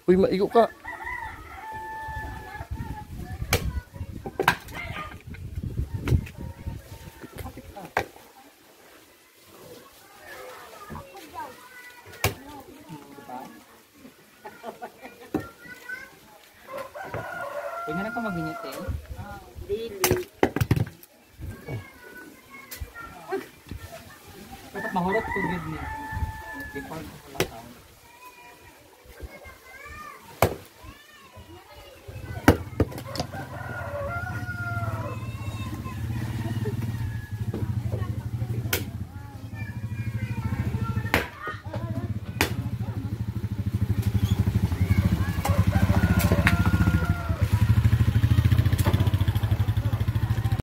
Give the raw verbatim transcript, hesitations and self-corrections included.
Uy, maigo ka. Pwede na ka mag-init eh. Dili. Dapat mahurot ko grid niya. Di pa ko lang.